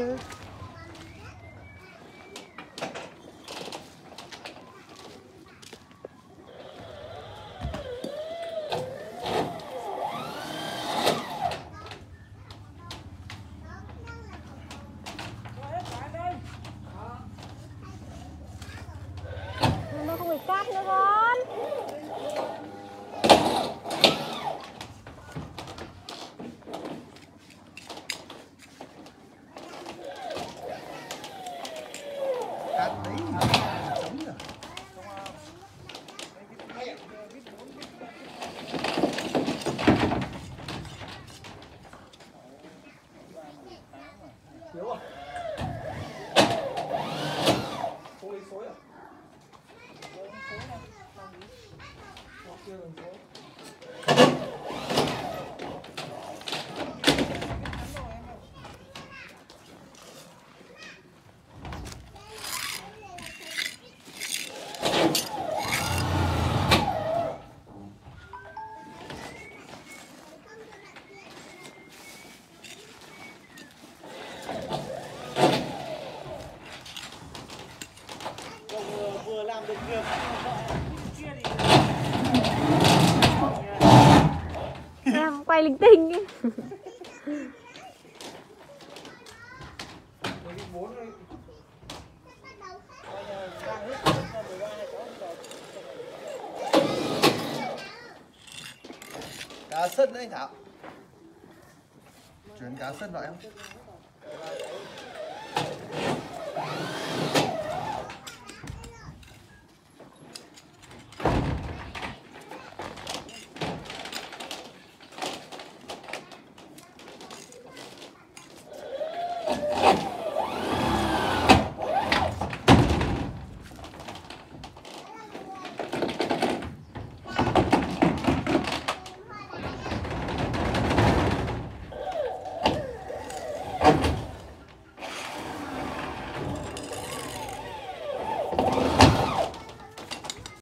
nữa. Nó không bị cắt nữa con. Cắt đấy trống rồi. Thiếu à? Không lấy số à? Chưa lần số. Vừa làm được việc kia thì Em quay linh tinh ấy. cá sân đấy anh Thảo. Chuyển cá sân vào em.